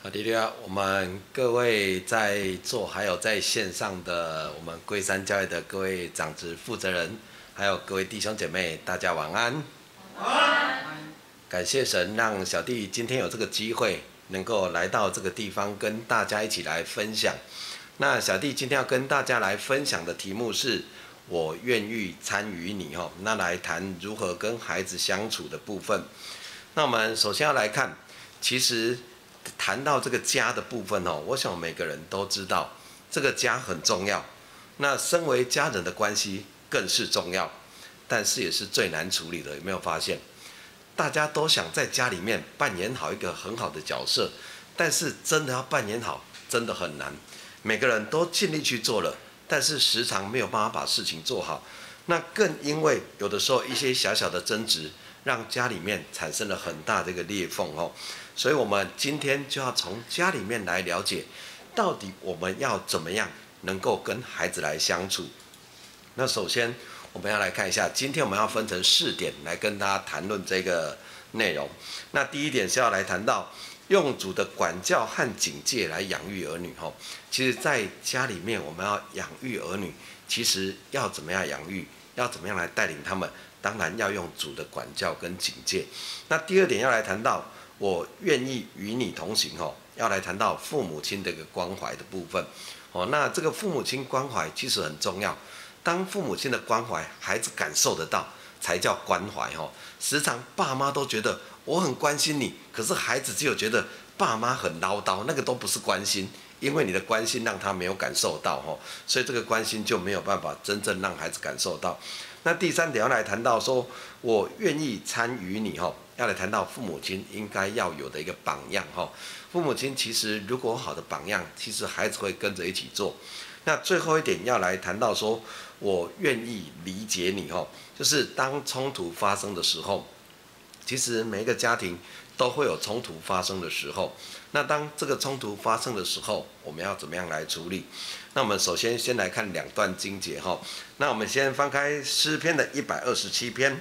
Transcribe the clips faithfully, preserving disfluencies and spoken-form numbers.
好的呀，我们各位在座还有在线上的我们龟山教育的各位长职负责人，还有各位弟兄姐妹，大家晚安。晚安。感谢神让小弟今天有这个机会，能够来到这个地方跟大家一起来分享。那小弟今天要跟大家来分享的题目是我愿意参与你哦，那来谈如何跟孩子相处的部分。那我们首先要来看，其实谈到这个家的部分哦，我想每个人都知道这个家很重要。那身为家人的关系更是重要，但是也是最难处理的。有没有发现？大家都想在家里面扮演好一个很好的角色，但是真的要扮演好，真的很难。每个人都尽力去做了，但是时常没有办法把事情做好。那更因为有的时候一些小小的争执，让家里面产生了很大的一个裂缝哦。所以我们今天就要从家里面来了解，到底我们要怎么样能够跟孩子来相处。那首先我们要来看一下，今天我们要分成四点来跟大家谈论这个内容。那第一点是要来谈到用主的管教和警戒来养育儿女吼。其实在家里面我们要养育儿女，其实要怎么样养育，要怎么样来带领他们，当然要用主的管教跟警戒。那第二点要来谈到我愿意与你同行吼，要来谈到父母亲的一个关怀的部分哦。那这个父母亲关怀其实很重要，当父母亲的关怀孩子感受得到，才叫关怀吼。时常爸妈都觉得我很关心你，可是孩子只有觉得爸妈很唠叨，那个都不是关心，因为你的关心让他没有感受到吼，所以这个关心就没有办法真正让孩子感受到。那第三点要来谈到说，我愿意参与你吼，要来谈到父母亲应该要有的一个榜样吼。父母亲其实如果有好的榜样，其实孩子会跟着一起做。那最后一点要来谈到说，我愿意理解你吼，就是当冲突发生的时候，其实每一个家庭都会有冲突发生的时候。那当这个冲突发生的时候，我们要怎么样来处理？那我们首先先来看两段经节哈。那我们先翻开诗篇的一百二十七篇。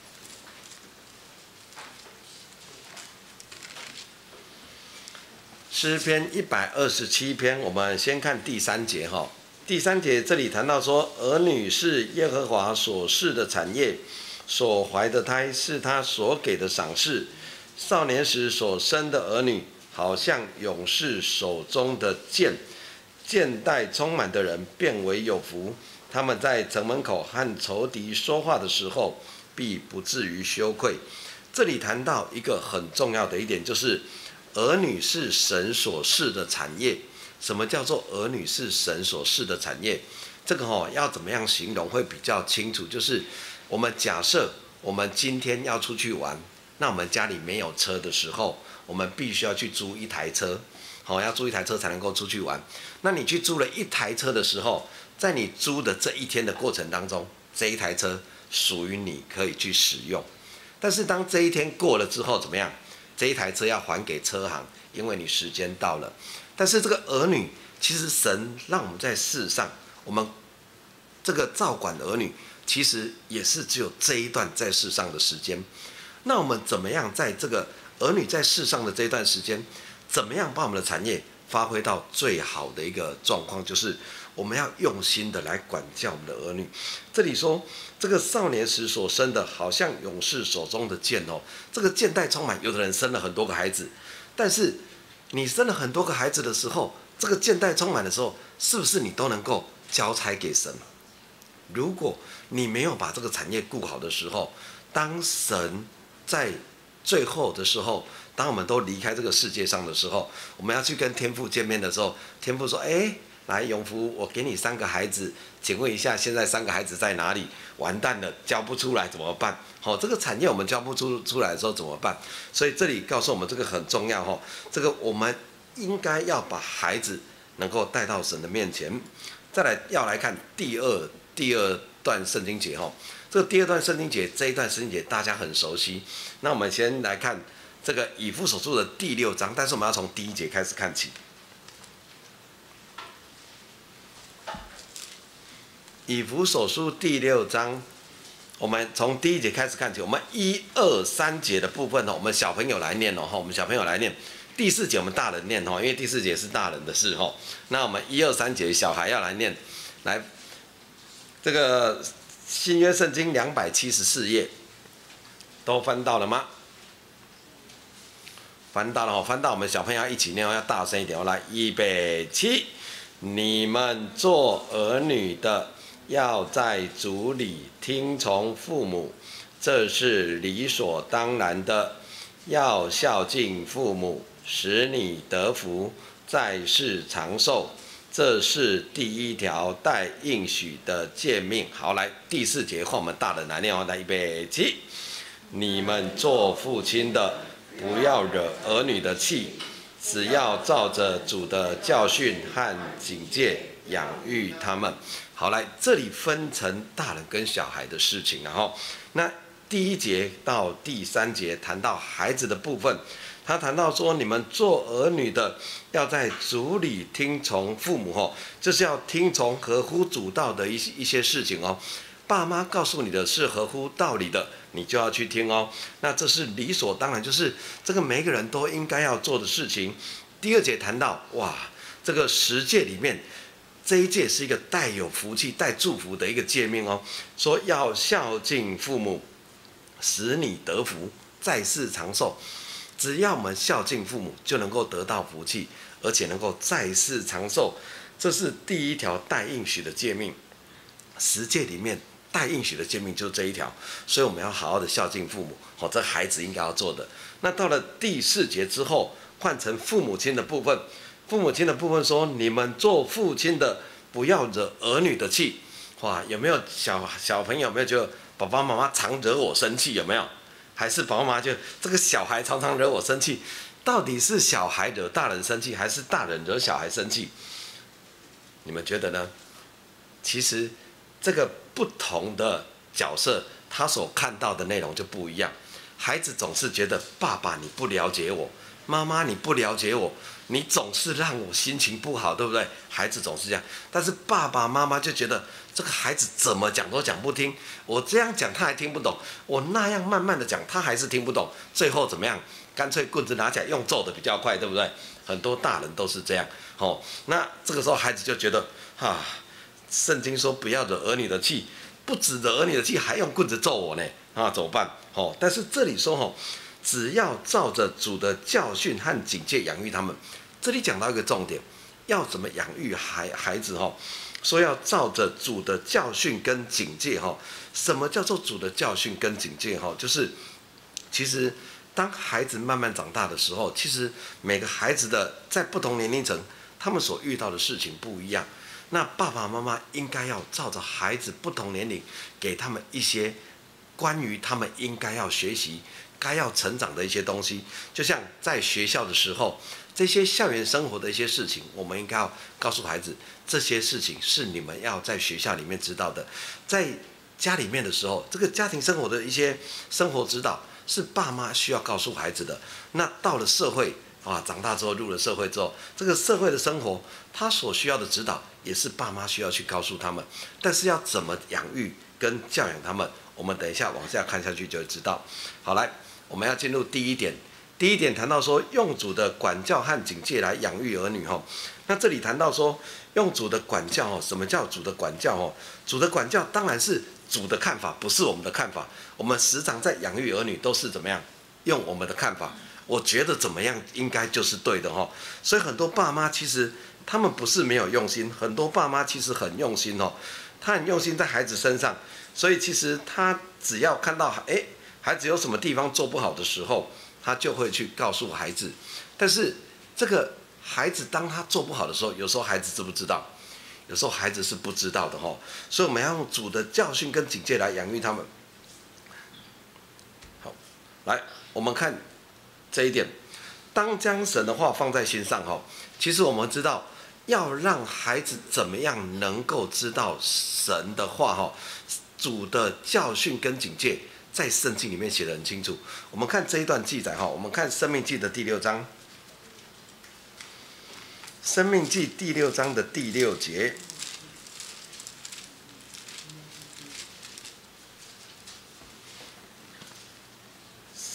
诗篇一百二十七篇，我们先看第三节哈。第三节这里谈到说，儿女是耶和华所赐的产业，所怀的胎是他所给的赏赐。少年时所生的儿女，好像勇士手中的剑，剑带充满的人变为有福。他们在城门口和仇敌说话的时候，必不至于羞愧。这里谈到一个很重要的一点，就是儿女是神所赐的产业。什么叫做儿女是神所赐的产业？这个哦要怎么样形容会比较清楚？就是我们假设我们今天要出去玩，那我们家里没有车的时候，我们必须要去租一台车，好，要租一台车才能够出去玩。那你去租了一台车的时候，在你租的这一天的过程当中，这一台车属于你，可以去使用。但是当这一天过了之后，怎么样？这一台车要还给车行，因为你时间到了。但是这个儿女，其实神让我们在世上，我们这个照管儿女，其实也是只有这一段在世上的时间。那我们怎么样在这个儿女在世上的这段时间，怎么样把我们的产业发挥到最好的一个状况？就是我们要用心的来管教我们的儿女。这里说，这个少年时所生的，好像勇士手中的剑哦。这个剑带充满，有的人生了很多个孩子，但是你生了很多个孩子的时候，这个剑带充满的时候，是不是你都能够交差给神？如果你没有把这个产业顾好的时候，当神在最后的时候，当我们都离开这个世界上的时候，我们要去跟天父见面的时候，天父说：“哎，来永福，我给你三个孩子，请问一下，现在三个孩子在哪里？完蛋了，交不出来怎么办？好、哦，这个产业我们交不出出来的时候怎么办？所以这里告诉我们这个很重要哈、哦，这个我们应该要把孩子能够带到神的面前。再来要来看第二第二段圣经节哈、哦。”这个第二段圣经节，这一段圣经节大家很熟悉。那我们先来看这个以弗所书的第六章，但是我们要从第一节开始看起。以弗所书第六章，我们从第一节开始看起。我们一二三节的部分呢，我们小朋友来念哦，我们小朋友来念。 第四节我们大人念哈，因为第四节是大人的事哈。那我们一二三节小孩要来念，来，这个新约圣经两百七十四页，都翻到了吗？翻到了哦，翻到我们小朋友要一起念，要大声一点哦。来，预备起，你们做儿女的，要在主里听从父母，这是理所当然的。要孝敬父母，使你得福，在世长寿。这是第一条带应许的诫命。好，来第四节换我们大人来念哦。来，预备起，你们做父亲的，不要惹儿女的气，只要照着主的教训和警戒养育他们。好，来这里分成大人跟小孩的事情，然后那第一节到第三节谈到孩子的部分，他谈到说，你们做儿女的要在主里听从父母哦，这是要听从合乎主道的一些一些事情哦。爸妈告诉你的是合乎道理的，你就要去听哦。那这是理所当然，就是这个每个人都应该要做的事情。第二节谈到，哇，这个十诫里面，这一诫是一个带有福气、带祝福的一个诫命哦，说要孝敬父母，使你得福，在世长寿。只要我们孝敬父母，就能够得到福气，而且能够在世长寿。这是第一条带应许的诫命。十诫里面带应许的诫命就是这一条，所以我们要好好的孝敬父母，好，这孩子应该要做的。那到了第四节之后，换成父母亲的部分。父母亲的部分说，你们做父亲的，不要惹儿女的气。哇，有没有小小朋友有没有觉得爸爸妈妈常惹我生气？有没有？还是爸爸妈妈就这个小孩常常惹我生气？到底是小孩惹大人生气，还是大人惹小孩生气？你们觉得呢？其实这个不同的角色，他所看到的内容就不一样。孩子总是觉得爸爸你不了解我，妈妈你不了解我，你总是让我心情不好，对不对？孩子总是这样，但是爸爸妈妈就觉得这个孩子怎么讲都讲不听，我这样讲他还听不懂，我那样慢慢的讲他还是听不懂，最后怎么样？干脆棍子拿起来用揍的比较快，对不对？很多大人都是这样。哦，那这个时候孩子就觉得，哈，圣经说不要惹儿女的气，不止惹儿女的气，还用棍子揍我呢，啊，怎么办？哦，但是这里说哦，只要照着主的教训和警戒养育他们。这里讲到一个重点，要怎么养育孩孩子哦？说要照着主的教训跟警戒哈。什么叫做主的教训跟警戒哈？就是其实当孩子慢慢长大的时候，其实每个孩子的在不同年龄层，他们所遇到的事情不一样。那爸爸妈妈应该要照着孩子不同年龄，给他们一些关于他们应该要学习、该要成长的一些东西。就像在学校的时候，这些校园生活的一些事情，我们应该要告诉孩子，这些事情是你们要在学校里面知道的。在家里面的时候，这个家庭生活的一些生活指导，是爸妈需要告诉孩子的。那到了社会啊，长大之后入了社会之后，这个社会的生活，他所需要的指导，也是爸妈需要去告诉他们。但是要怎么养育跟教养他们，我们等一下往下看下去就会知道。好，来，我们要进入第一点。第一点谈到说，用主的管教和警戒来养育儿女哈。那这里谈到说，用主的管教哦，什么叫主的管教哦？主的管教当然是主的看法，不是我们的看法。我们时常在养育儿女都是怎么样？用我们的看法，我觉得怎么样应该就是对的哈。所以很多爸妈其实他们不是没有用心，很多爸妈其实很用心哦，他很用心在孩子身上。所以其实他只要看到哎孩子有什么地方做不好的时候，他就会去告诉孩子。但是这个孩子当他做不好的时候，有时候孩子知不知道？有时候孩子是不知道的哈。所以我们要用主的教训跟警戒来养育他们。好，来我们看这一点，当将神的话放在心上哈，其实我们知道要让孩子怎么样能够知道神的话哈，主的教训跟警戒。在圣经里面写得很清楚。我们看这一段记载哈，我们看《申命记》的第六章，《申命记》第六章的第六节，《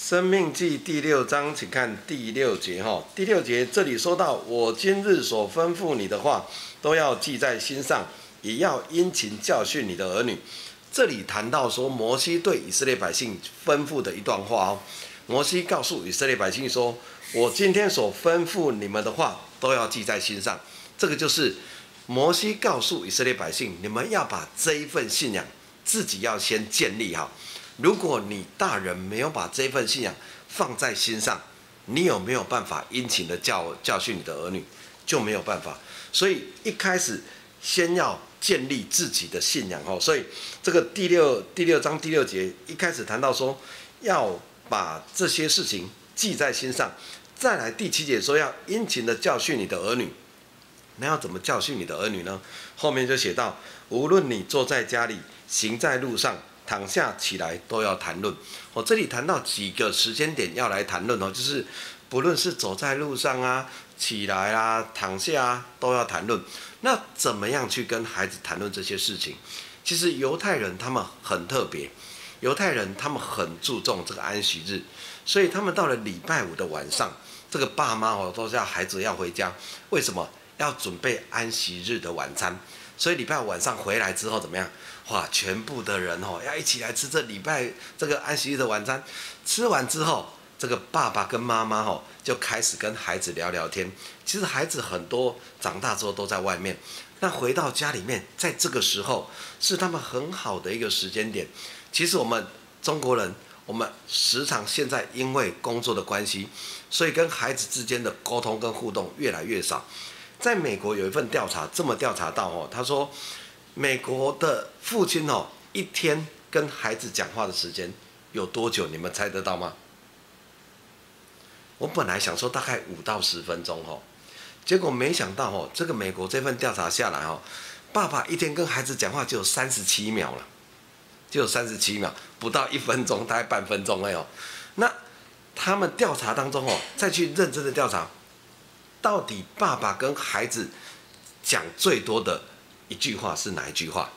生命记第六章，请看第六节哈。第六节这里说到：“我今日所吩咐你的话，都要记在心上，也要殷勤教训你的儿女。”这里谈到说，摩西对以色列百姓吩咐的一段话哦。摩西告诉以色列百姓说：“我今天所吩咐你们的话，都要记在心上。”这个就是摩西告诉以色列百姓，你们要把这一份信仰自己要先建立好。如果你大人没有把这份信仰放在心上，你有没有办法殷勤的教教训你的儿女？就没有办法。所以一开始先要建立自己的信仰哦。所以这个第六第六章第六节一开始谈到说，要把这些事情记在心上。再来第七节说要殷勤的教训你的儿女。那要怎么教训你的儿女呢？后面就写到，无论你坐在家里，行在路上，躺下起来都要谈论。我、哦、这里谈到几个时间点要来谈论哦，就是不论是走在路上啊、起来啊、躺下啊，都要谈论。那怎么样去跟孩子谈论这些事情？其实犹太人他们很特别，犹太人他们很注重这个安息日，所以他们到了礼拜五的晚上，这个爸妈哦都叫孩子要回家，为什么？要准备安息日的晚餐。所以礼拜五晚上回来之后怎么样？哇，全部的人哦要一起来吃这礼拜这个安息日的晚餐。吃完之后，这个爸爸跟妈妈哦就开始跟孩子聊聊天。其实孩子很多长大之后都在外面，那回到家里面，在这个时候是他们很好的一个时间点。其实我们中国人，我们时常现在因为工作的关系，所以跟孩子之间的沟通跟互动越来越少。在美国有一份调查，这么调查到哦，他说美国的父亲哦，一天跟孩子讲话的时间有多久？你们猜得到吗？我本来想说大概五到十分钟哦，结果没想到哦，这个美国这份调查下来哦，爸爸一天跟孩子讲话只有三十七秒了，只有三十七秒，不到一分钟，大概半分钟而已哦。那他们调查当中哦，再去认真的调查。到底爸爸跟孩子讲最多的一句话是哪一句话？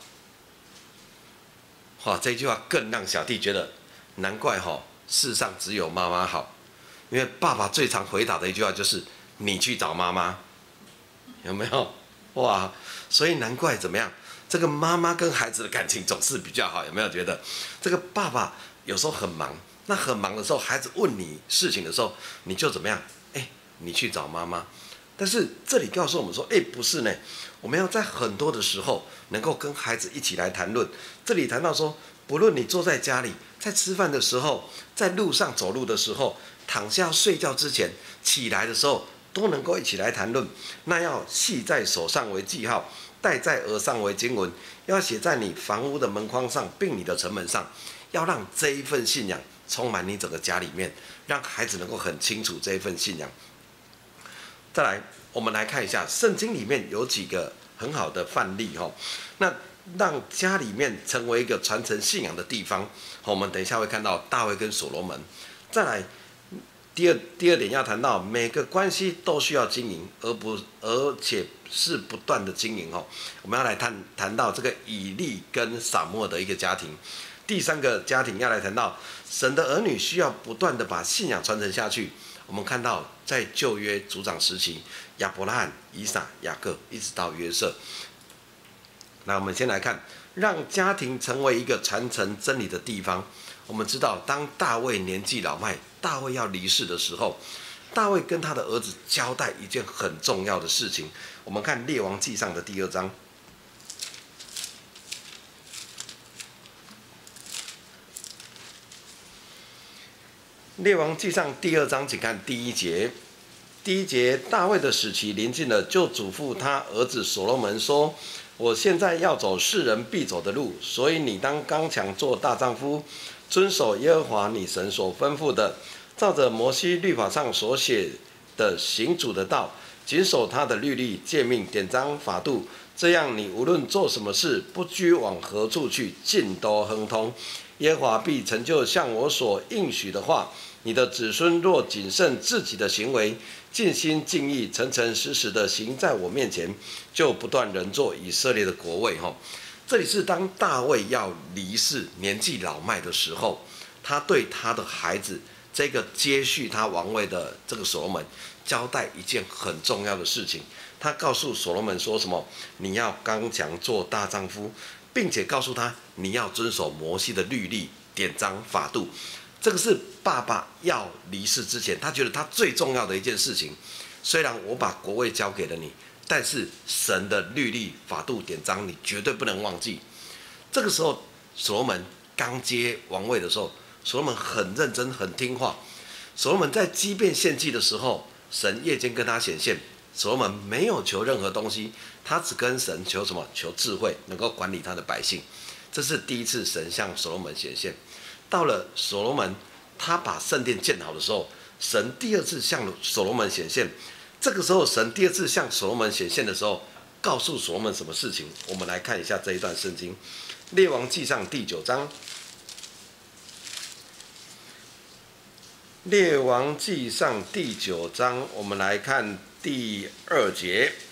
哇，这句话更让小弟觉得难怪哈、哦，世上只有妈妈好，因为爸爸最常回答的一句话就是“你去找妈妈”，有没有？哇，所以难怪怎么样？这个妈妈跟孩子的感情总是比较好，有没有觉得？这个爸爸有时候很忙，那很忙的时候，孩子问你事情的时候，你就怎么样？哎。你去找妈妈，但是这里告诉我们说，哎，不是呢，我们要在很多的时候能够跟孩子一起来谈论。这里谈到说，不论你坐在家里，在吃饭的时候，在路上走路的时候，躺下睡觉之前，起来的时候，都能够一起来谈论。那要系在手上为记号，戴在额上为经文，要写在你房屋的门框上，并你的城门上，要让这一份信仰充满你整个家里面，让孩子能够很清楚这一份信仰。再来，我们来看一下圣经里面有几个很好的范例哈。那让家里面成为一个传承信仰的地方，我们等一下会看到大卫跟所罗门。再来，第二第二点要谈到每个关系都需要经营，而不而且是不断的经营哦。我们要来谈谈到这个以利跟撒母耳的一个家庭。第三个家庭要来谈到神的儿女需要不断的把信仰传承下去。我们看到在旧约族长时期，亚伯拉罕、以撒、雅各，一直到约瑟。那我们先来看，让家庭成为一个传承真理的地方。我们知道，当大卫年纪老迈，大卫要离世的时候，大卫跟他的儿子交代一件很重要的事情。我们看列王纪上的第二章。列王纪上第二章，请看第一节。第一节，大卫的死期临近了，就嘱咐他儿子所罗门说：“我现在要走世人必走的路，所以你当刚强做大丈夫，遵守耶和华你神所吩咐的，照着摩西律法上所写的行主的道，谨守他的律例、诫命、典章、法度。这样，你无论做什么事，不拘往何处去，尽都亨通。耶和华必成就像我所应许的话。你的子孙若谨慎自己的行为，尽心尽意、诚诚实实的行在我面前，就不断人做以色列的国位。”这里是当大卫要离世、年纪老迈的时候，他对他的孩子这个接续他王位的这个所罗门交代一件很重要的事情，他告诉所罗门说什么？你要刚强做大丈夫，并且告诉他你要遵守摩西的律例、典章、法度。这个是爸爸要离世之前，他觉得他最重要的一件事情。虽然我把国位交给了你，但是神的律例、法度、典章，你绝对不能忘记。这个时候，所罗门刚接王位的时候，所罗门很认真、很听话。所罗门在基遍献祭的时候，神夜间跟他显现，所罗门没有求任何东西，他只跟神求什么？求智慧，能够管理他的百姓。这是第一次神向所罗门显现。到了所罗门，他把圣殿建好的时候，神第二次向所罗门显现。这个时候，神第二次向所罗门显现的时候，告诉所罗门什么事情？我们来看一下这一段圣经，《列王纪上》第九章，《列王纪上》第九章，我们来看第二节，《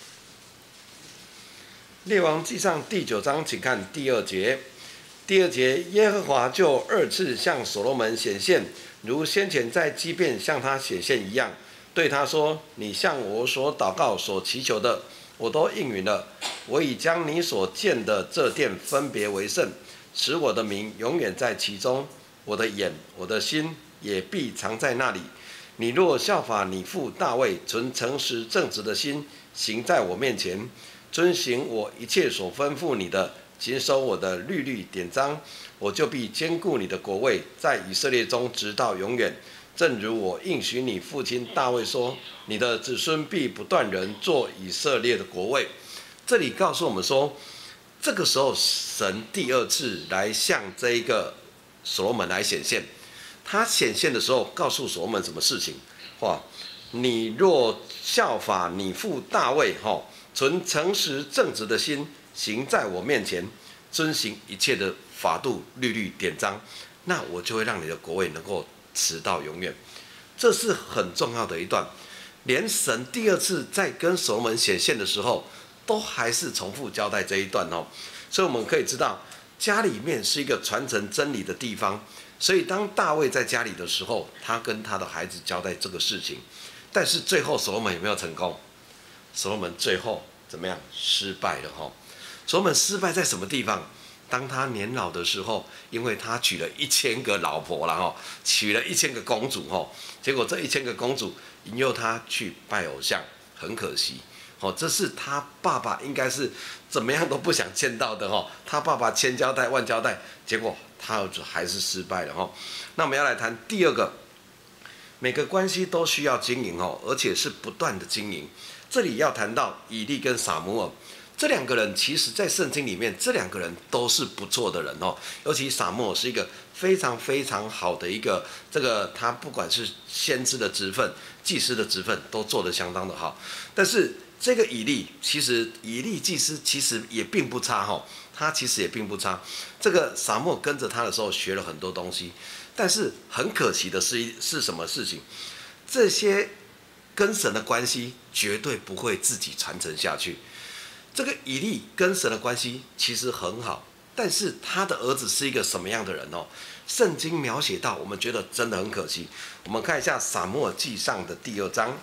列王纪上》第九章，请看第二节。第二节，耶和华就二次向所罗门显现，如先前在基遍向他显现一样，对他说：“你向我所祷告、所祈求的，我都应允了。我已将你所建的这殿分别为圣，使我的名永远在其中。我的眼、我的心也必藏在那里。你若效法你父大卫，存诚实正直的心，行在我面前，遵行我一切所吩咐你的，谨守我的律律典章，我就必坚固你的国位，在以色列中直到永远。正如我应许你父亲大卫说，你的子孙必不断人做以色列的国位。”这里告诉我们说，这个时候神第二次来向这一个所罗门来显现。他显现的时候，告诉所罗门什么事情？哇，你若效法你父大卫，哈，存诚实正直的心，行在我面前，遵行一切的法度、律律、典章，那我就会让你的国位能够直到永远。这是很重要的一段。连神第二次在跟所罗门显现的时候，都还是重复交代这一段哦。所以我们可以知道，家里面是一个传承真理的地方。所以当大卫在家里的时候，他跟他的孩子交代这个事情。但是最后所罗门有没有成功？所罗门最后怎么样？失败了哈。所罗门失败在什么地方？当他年老的时候，因为他娶了一千个老婆了哈，娶了一千个公主哈，结果这一千个公主引诱他去拜偶像，很可惜。哦，这是他爸爸应该是怎么样都不想见到的哈。他爸爸千交代万交代，结果他还是失败了哈。那我们要来谈第二个，每个关系都需要经营哦，而且是不断的经营。这里要谈到以利跟撒母耳。这两个人其实在圣经里面，这两个人都是不错的人哦。尤其撒母耳是一个非常非常好的一个，这个他不管是先知的职分、祭司的职分，都做得相当的好。但是这个以利，其实以利祭司其实也并不差哈，他其实也并不差。这个撒母耳跟着他的时候学了很多东西，但是很可惜的是是什么事情？这些跟神的关系绝对不会自己传承下去。这个以利跟神的关系其实很好，但是他的儿子是一个什么样的人哦？圣经描写到，我们觉得真的很可惜。我们看一下撒母耳记上的第二章，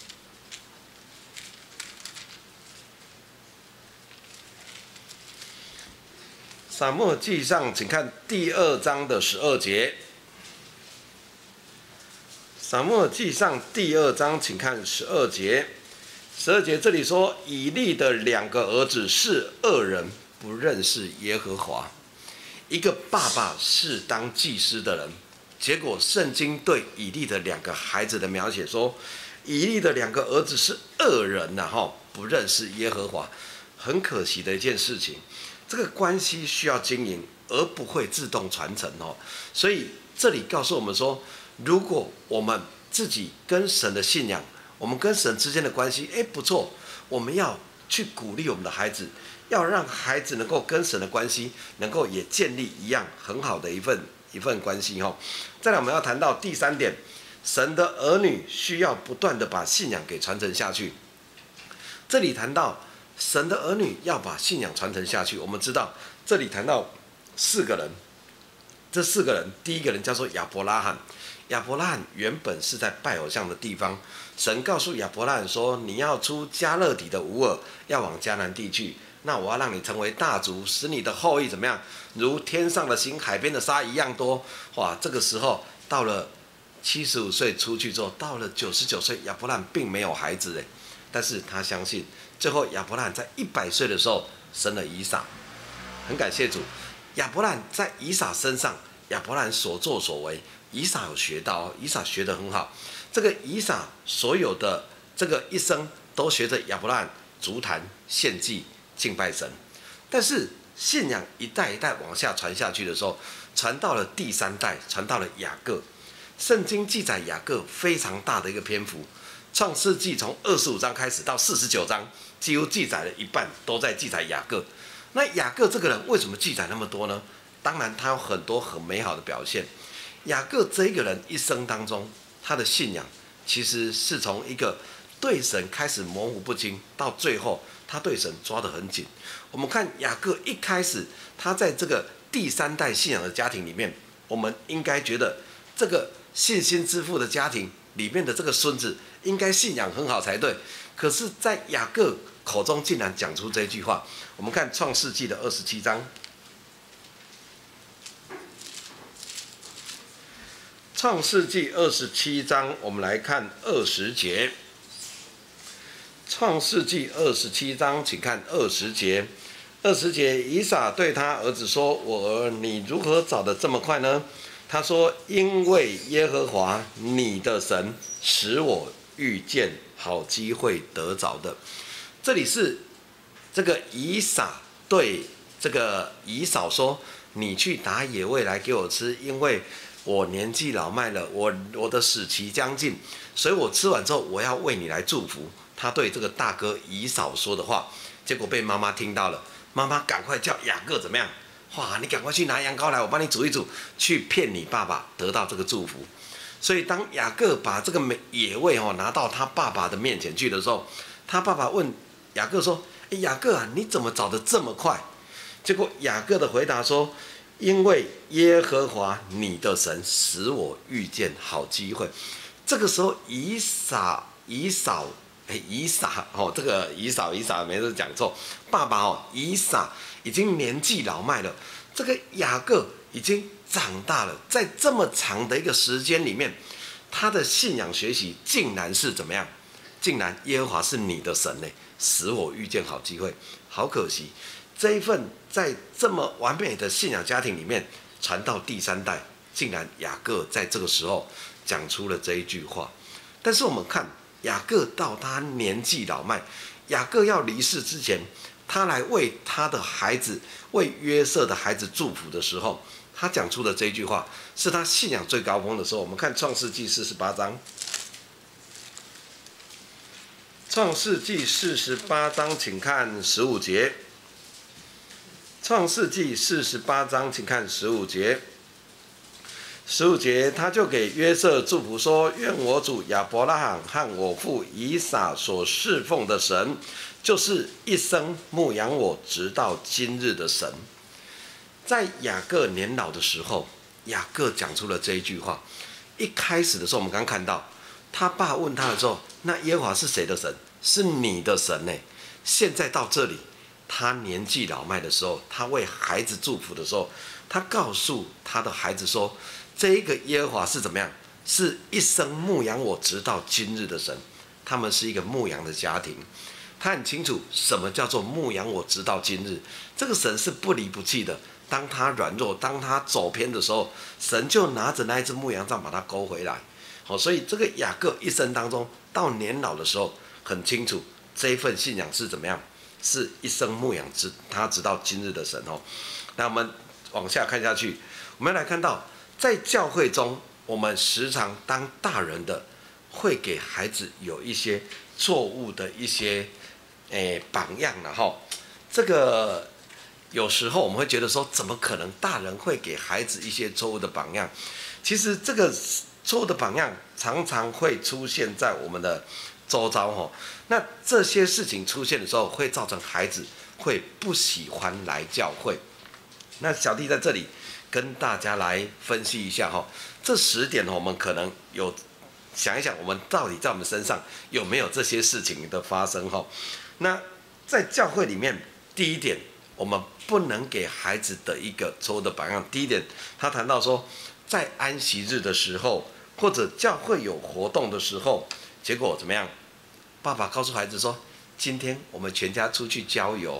撒母耳记上，请看第二章的十二节。撒母耳记上第二章，请看十二节。十二节这里说，以利的两个儿子是恶人，不认识耶和华。一个爸爸是当祭司的人，结果圣经对以利的两个孩子的描写说，以利的两个儿子是恶人呐、啊，不认识耶和华。很可惜的一件事情，这个关系需要经营，而不会自动传承哦。所以这里告诉我们说，如果我们自己跟神的信仰，我们跟神之间的关系，哎，不错，我们要去鼓励我们的孩子，要让孩子能够跟神的关系，能够也建立一样很好的一份一份关系哈。再来，我们要谈到第三点，神的儿女需要不断的把信仰给传承下去。这里谈到神的儿女要把信仰传承下去，我们知道这里谈到四个人，这四个人，第一个人叫做亚伯拉罕。 亚伯拉罕原本是在拜偶像的地方，神告诉亚伯拉罕说：“你要出迦勒底的乌尔，要往迦南地去。那我要让你成为大族，使你的后裔怎么样？如天上的星、海边的沙一样多。”哇，这个时候到了七十五岁出去之后，到了九十九岁，亚伯拉罕并没有孩子哎，但是他相信，最后亚伯拉罕在一百岁的时候生了以撒。很感谢主，亚伯拉罕在以撒身上，亚伯拉罕所作所为，以撒有学到，以撒学得很好。这个以撒所有的这个一生都学着亚伯拉罕足坛献祭敬拜神，但是信仰一代一代往下传下去的时候，传到了第三代，传到了雅各。圣经记载雅各非常大的一个篇幅，创世纪从二十五章开始到四十九章，几乎记载了一半都在记载雅各。那雅各这个人为什么记载那么多呢？当然他有很多很美好的表现。雅各这一个人一生当中，他的信仰其实是从一个对神开始模糊不清，到最后他对神抓得很紧。我们看雅各一开始，他在这个第三代信仰的家庭里面，我们应该觉得这个信心之父的家庭里面的这个孙子应该信仰很好才对。可是，在雅各口中竟然讲出这句话。我们看创世纪的二十七章，创世纪二十七章，我们来看二十节。创世纪二十七章，请看二十节。二十节，以撒对他儿子说：“我儿，你如何找得这么快呢？”他说：“因为耶和华你的神使我遇见好机会得着的。”这里是这个以撒对这个以扫说：“你去打野味来给我吃，因为我年纪老迈了，我我的死期将近，所以我吃完之后，我要为你来祝福。”他对这个大哥以扫说的话，结果被妈妈听到了。妈妈赶快叫雅各怎么样？哇，你赶快去拿羊羔来，我帮你煮一煮，去骗你爸爸得到这个祝福。所以当雅各把这个野味哦拿到他爸爸的面前去的时候，他爸爸问雅各说：“哎，雅各啊，你怎么找得这么快？”结果雅各的回答说：“因为耶和华你的神使我遇见好机会。”这个时候以撒以扫哎以撒哦，这个以扫以撒没事讲错，爸爸哦以撒已经年纪老迈了，这个雅各已经长大了，在这么长的一个时间里面，他的信仰学习竟然是怎么样？竟然耶和华是你的神呢，使我遇见好机会。好可惜，这一份在这么完美的信仰家庭里面传到第三代，竟然雅各在这个时候讲出了这一句话。但是我们看雅各到他年纪老迈，雅各要离世之前，他来为他的孩子，为约瑟的孩子祝福的时候，他讲出的这一句话，是他信仰最高峰的时候。我们看创世纪四十八章，创世纪四十八章，请看十五节。创世纪四十八章，请看十五节。十五节，他就给约瑟祝福说：“愿我主亚伯拉罕和我父以撒所侍奉的神，就是一生牧养我直到今日的神。”在雅各年老的时候，雅各讲出了这一句话。一开始的时候，我们刚看到他爸问他的时候，那耶和华是谁的神？是你的神呢。现在到这里，他年纪老迈的时候，他为孩子祝福的时候，他告诉他的孩子说：“这一个耶和华是怎么样？是一生牧养我直到今日的神。”他们是一个牧羊的家庭，他很清楚什么叫做牧养我直到今日。这个神是不离不弃的。当他软弱，当他走偏的时候，神就拿着那一只牧羊杖把他勾回来。好，所以这个雅各一生当中，到年老的时候，很清楚这一份信仰是怎么样，是一生牧养直他直到今日的神哦。那我们往下看下去，我们来看到，在教会中，我们时常当大人的会给孩子有一些错误的一些诶榜样了哈。这个有时候我们会觉得说，怎么可能大人会给孩子一些错误的榜样？其实这个错误的榜样常常会出现在我们的周遭哈。那这些事情出现的时候，会造成孩子会不喜欢来教会。那小弟在这里跟大家来分析一下哈。这十点我们可能有想一想，我们到底在我们身上有没有这些事情的发生哈？那在教会里面，第一点，我们不能给孩子的一个错误的榜样。第一点，他谈到说，在安息日的时候，或者教会有活动的时候，结果怎么样？爸爸告诉孩子说，今天我们全家出去郊游，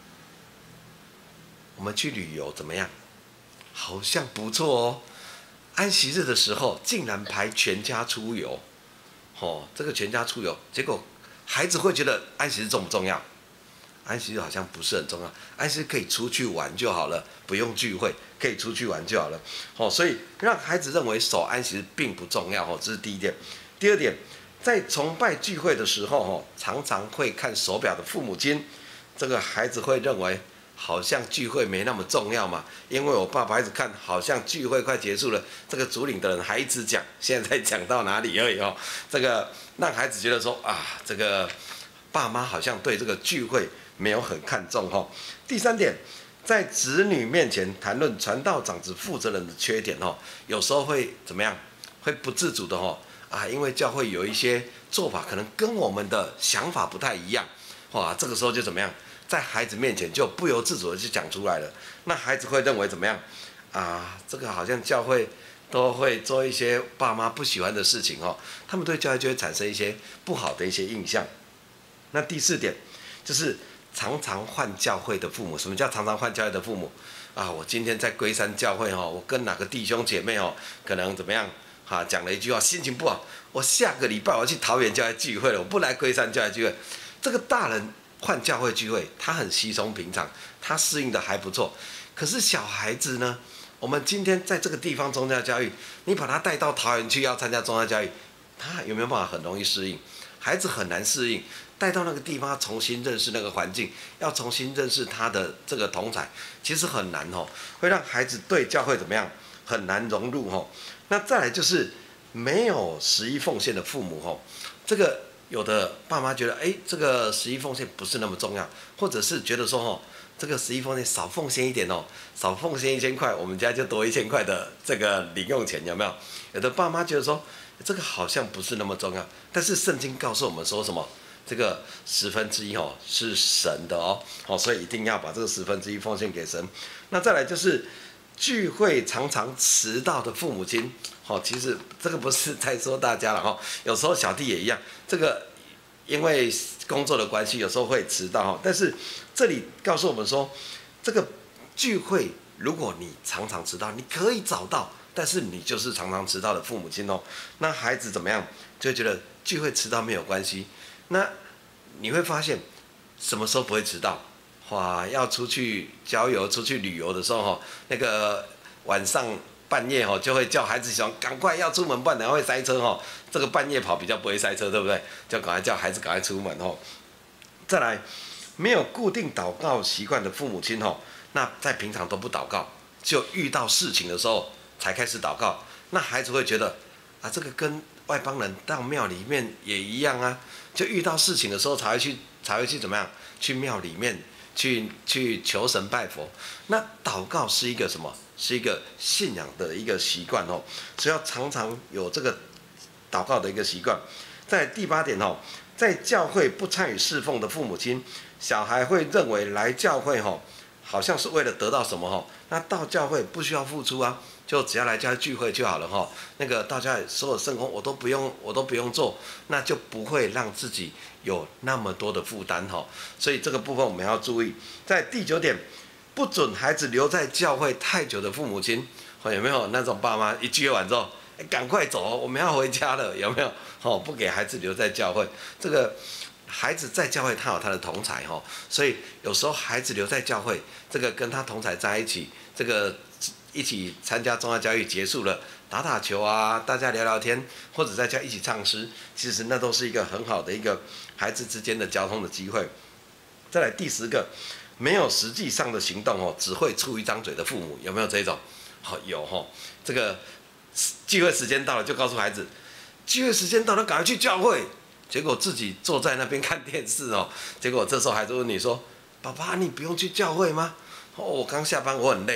我们去旅游怎么样？好像不错哦。安息日的时候，竟然排全家出游，哦，这个全家出游，结果孩子会觉得安息日重不重要？安息日好像不是很重要，安息日可以出去玩就好了，不用聚会，可以出去玩就好了。哦，所以让孩子认为守安息日并不重要，哦，这是第一点。第二点，在崇拜聚会的时候，哦，常常会看手表的父母亲，这个孩子会认为，好像聚会没那么重要嘛，因为我爸爸一直看，好像聚会快结束了，这个主领的人还一直讲，现在讲到哪里而已哦。这个让孩子觉得说啊，这个爸妈好像对这个聚会没有很看重哈。第三点，在子女面前谈论传道长子负责人的缺点哦，有时候会怎么样？会不自主的哦啊，因为教会有一些做法可能跟我们的想法不太一样，哇，这个时候就怎么样？在孩子面前就不由自主的就讲出来了，那孩子会认为怎么样啊？这个好像教会都会做一些爸妈不喜欢的事情哦，他们对教会就会产生一些不好的一些印象。那第四点就是常常换教会的父母。什么叫常常换教会的父母啊？我今天在龟山教会哦，我跟哪个弟兄姐妹哦，可能怎么样啊？讲了一句话，心情不好，我下个礼拜我要去桃园教会聚会了，我不来龟山教会聚会。这个大人换教会聚会，他很稀松平常，他适应的还不错。可是小孩子呢？我们今天在这个地方宗教教育，你把他带到桃园去要参加宗教教育，他有没有办法很容易适应？孩子很难适应，带到那个地方要重新认识那个环境，要重新认识他的这个同侪，其实很难哦，会让孩子对教会怎么样？很难融入哦。那再来就是没有十一奉献的父母哦，这个。有的爸妈觉得，哎，这个十一奉献不是那么重要，或者是觉得说，哦，这个十一奉献少奉献一点哦，少奉献一千块，我们家就多一千块的这个零用钱，有没有？有的爸妈觉得说，这个好像不是那么重要，但是圣经告诉我们说什么？这个十分之一哦是神的哦，哦，所以一定要把这个十分之一奉献给神。那再来就是聚会常常迟到的父母亲。哦，其实这个不是在说大家了哈，有时候小弟也一样，这个因为工作的关系，有时候会迟到哈。但是这里告诉我们说，这个聚会如果你常常迟到，你可以找到，但是你就是常常迟到的父母亲哦。那孩子怎么样，就会觉得聚会迟到没有关系。那你会发现什么时候不会迟到？哇，要出去郊游、出去旅游的时候哈，那个晚上。半夜哦，就会叫孩子想赶快要出门，不然等下会塞车哦。这个半夜跑比较不会塞车，对不对？就赶快叫孩子赶快出门哦。再来，没有固定祷告习惯的父母亲哦，那在平常都不祷告，就遇到事情的时候才开始祷告。那孩子会觉得啊，这个跟外邦人到庙里面也一样啊，就遇到事情的时候才会去，才会去怎么样？去庙里面去去求神拜佛。那祷告是一个什么？是一个信仰的一个习惯哦，所以要常常有这个祷告的一个习惯。在第八点哦，在教会不参与侍奉的父母亲，小孩会认为来教会哦，好像是为了得到什么哦。那到教会不需要付出啊，就只要来教会聚会就好了哈。那个到教会所有圣工我都不用，我都不用做，那就不会让自己有那么多的负担哈。所以这个部分我们要注意。在第九点。不准孩子留在教会太久的父母亲，有没有那种爸妈一聚会完之后，哎，赶快走，我们要回家了，有没有？哦，不给孩子留在教会，这个孩子在教会他有他的同侪哈，所以有时候孩子留在教会，这个跟他同侪在一起，这个一起参加宗教教育结束了，打打球啊，大家聊聊天，或者在家一起唱诗，其实那都是一个很好的一个孩子之间的交通的机会。再来第十个。没有实际上的行动哦，只会出一张嘴的父母，有没有这种？好、哦、有哈、哦，这个聚会时间到了就告诉孩子，聚会时间到了赶快去教会，结果自己坐在那边看电视哦，结果这时候孩子问你说：“爸爸，你不用去教会吗？”哦，我刚下班，我很累，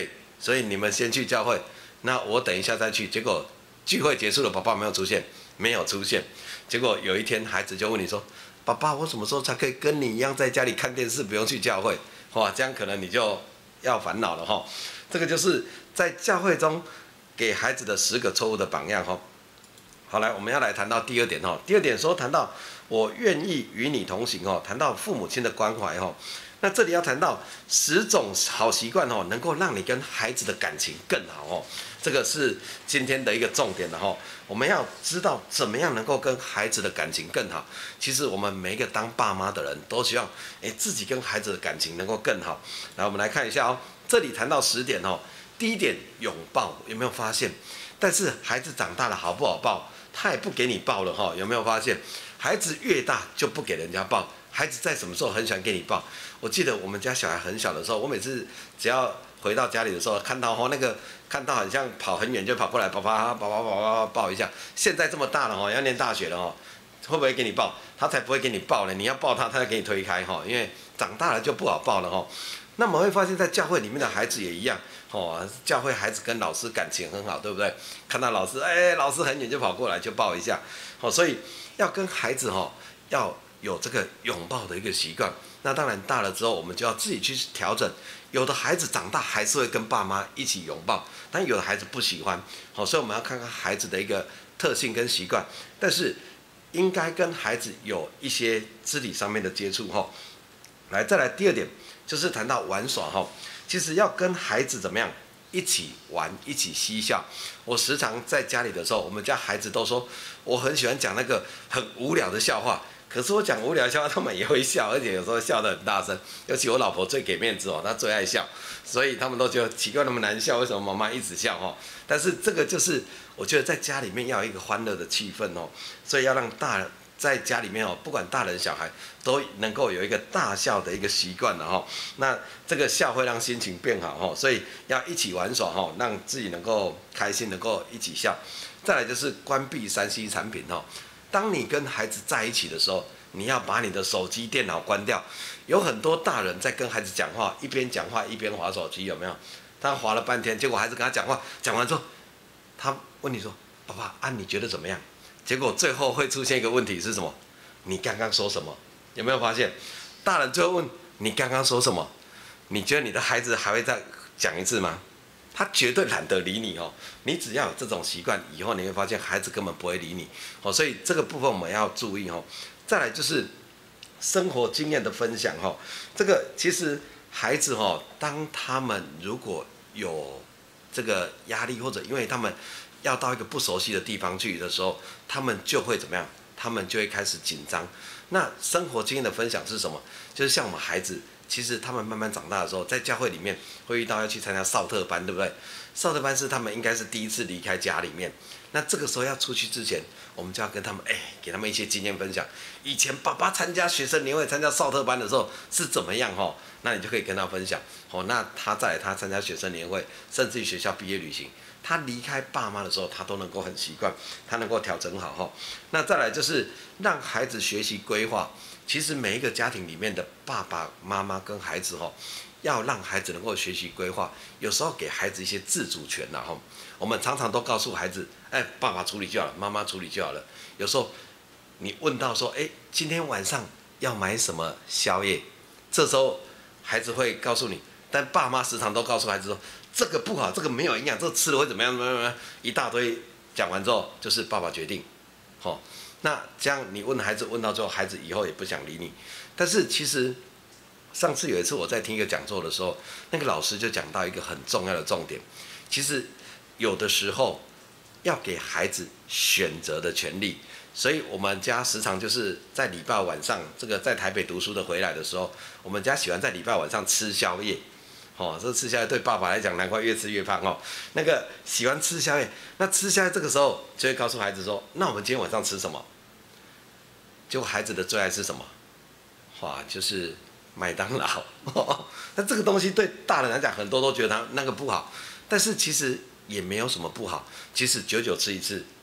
所以你们先去教会，那我等一下再去。结果聚会结束了，爸爸没有出现，没有出现。结果有一天，孩子就问你说：“爸爸，我什么时候才可以跟你一样在家里看电视，不用去教会？”哇，这样可能你就要烦恼了哈。这个就是在教会中给孩子的十个错误的榜样哈。好，来，我们要来谈到第二点哈。第二点说谈到我愿意与你同行哦，谈到父母亲的关怀哈。那这里要谈到十种好习惯哦，能够让你跟孩子的感情更好哦。这个是今天的一个重点的哈。我们要知道怎么样能够跟孩子的感情更好。其实我们每一个当爸妈的人都希望，哎，自己跟孩子的感情能够更好。来，我们来看一下哦。这里谈到十点哦。第一点，拥抱，有没有发现？但是孩子长大了好不好抱？他也不给你抱了哈，有没有发现？孩子越大就不给人家抱，孩子在什么时候很喜欢给你抱？我记得我们家小孩很小的时候，我每次只要回到家里的时候，看到哈那个看到好像跑很远就跑过来，爸爸爸爸爸爸抱一下。现在这么大了哈，要念大学了哈，会不会给你抱？他才不会给你抱呢，你要抱他，他要给你推开哈，因为长大了就不好抱了哈。那么会发现，在教会里面的孩子也一样。哦，教会孩子跟老师感情很好，对不对？看到老师，哎，老师很远就跑过来就抱一下。哦，所以要跟孩子哈，要有这个拥抱的一个习惯。那当然大了之后，我们就要自己去调整。有的孩子长大还是会跟爸妈一起拥抱，但有的孩子不喜欢。好，所以我们要看看孩子的一个特性跟习惯。但是应该跟孩子有一些肢体上面的接触哈。来，再来第二点就是谈到玩耍哈。其实要跟孩子怎么样一起玩，一起嬉笑。我时常在家里的时候，我们家孩子都说我很喜欢讲那个很无聊的笑话。可是我讲无聊的笑话，他们也会笑，而且有时候笑得很大声。尤其我老婆最给面子哦，她最爱笑，所以他们都觉得奇怪那么难笑，为什么妈妈一直笑哦？但是这个就是我觉得在家里面要有一个欢乐的气氛哦，所以要让大人。在家里面哦，不管大人小孩都能够有一个大笑的一个习惯的哈。那这个笑会让心情变好哈，所以要一起玩耍哈，让自己能够开心，能够一起笑。再来就是关闭三 C 产品哈。当你跟孩子在一起的时候，你要把你的手机、电脑关掉。有很多大人在跟孩子讲话，一边讲话一边滑手机，有没有？他滑了半天，结果孩子跟他讲话，讲完之后，他问你说：“爸爸啊，你觉得怎么样？”结果最后会出现一个问题是什么？你刚刚说什么？有没有发现？大人最后问你刚刚说什么？你觉得你的孩子还会再讲一次吗？他绝对懒得理你哦。你只要有这种习惯，以后你会发现孩子根本不会理你哦。所以这个部分我们要注意哦。再来就是生活经验的分享哈。这个其实孩子哈，当他们如果有这个压力，或者因为他们要到一个不熟悉的地方去的时候，他们就会怎么样？他们就会开始紧张。那生活经验的分享是什么？就是像我们孩子，其实他们慢慢长大的时候，在教会里面会遇到要去参加少特班，对不对？少特班是他们应该是第一次离开家里面。那这个时候要出去之前，我们就要跟他们，哎，给他们一些经验分享。以前爸爸参加学生年会、参加少特班的时候是怎么样哈？那你就可以跟他分享。哦，那他再来他参加学生年会，甚至于学校毕业旅行。他离开爸妈的时候，他都能够很习惯，他能够调整好哈。那再来就是让孩子学习规划。其实每一个家庭里面的爸爸妈妈跟孩子哈，要让孩子能够学习规划，有时候给孩子一些自主权呐哈。我们常常都告诉孩子，哎，爸爸处理就好了，妈妈处理就好了。有时候你问到说，哎，今天晚上要买什么宵夜？这时候孩子会告诉你，但爸妈时常都告诉孩子说。这个不好，这个没有营养，这个吃了会怎么样？怎么样？怎么样？一大堆讲完之后，就是爸爸决定，好、哦，那这样你问孩子，问到最后，孩子以后也不想理你。但是其实上次有一次我在听一个讲座的时候，那个老师就讲到一个很重要的重点，其实有的时候要给孩子选择的权利。所以我们家时常就是在礼拜晚上，这个在台北读书的回来的时候，我们家喜欢在礼拜晚上吃宵夜。哦，这吃宵夜对爸爸来讲，难怪越吃越胖哦。那个喜欢吃宵夜，那吃宵夜这个时候就会告诉孩子说：“那我们今天晚上吃什么？”结果孩子的最爱是什么？哇，就是麦当劳。哦、那这个东西对大人来讲，很多都觉得它那个不好，但是其实也没有什么不好。其实久久吃一次